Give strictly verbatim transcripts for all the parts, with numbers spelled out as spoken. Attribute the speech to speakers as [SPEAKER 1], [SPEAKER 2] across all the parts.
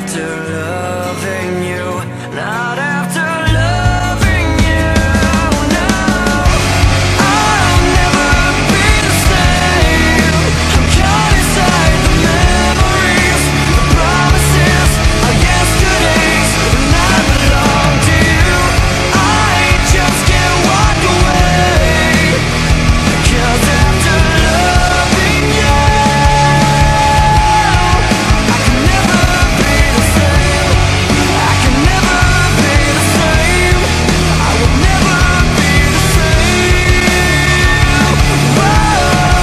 [SPEAKER 1] after loving you, not after loving you. No, I'll never be the same. I'm caught inside the memories, the promises of yesterdays when I belong to you. I just can't walk away, 'cause after loving you, I can never be the same. I can never be the same. I will never be the same. Whoa,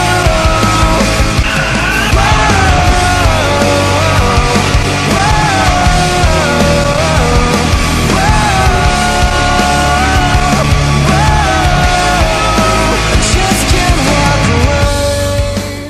[SPEAKER 1] I just can't walk away.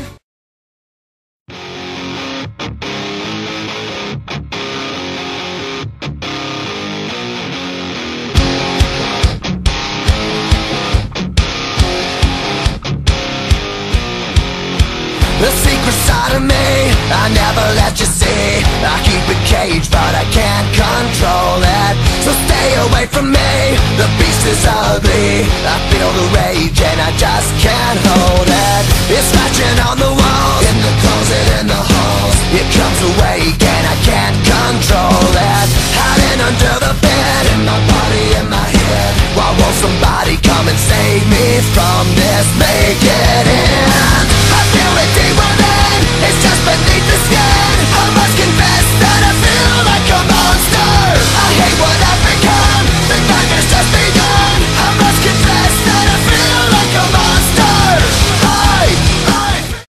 [SPEAKER 1] The secret side of me, I never let you see. I keep it caged, but I can't control it. So stay away from me, the beast is ugly. I feel the rage and I just can't hold it. It's scratching on the walls, in the closet, in the halls. It comes awake and I can't control it. Hiding under the bed, in my body, in my head. Why won't somebody come and save me from this? Make it end.